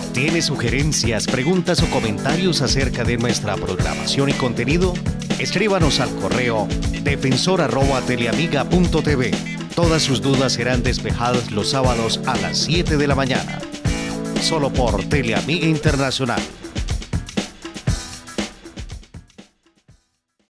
¿Tiene sugerencias, preguntas o comentarios acerca de nuestra programación y contenido? Escríbanos al correo defensor@teleamiga.tv. Todas sus dudas serán despejadas los sábados a las 7 de la mañana. Solo por Teleamiga Internacional.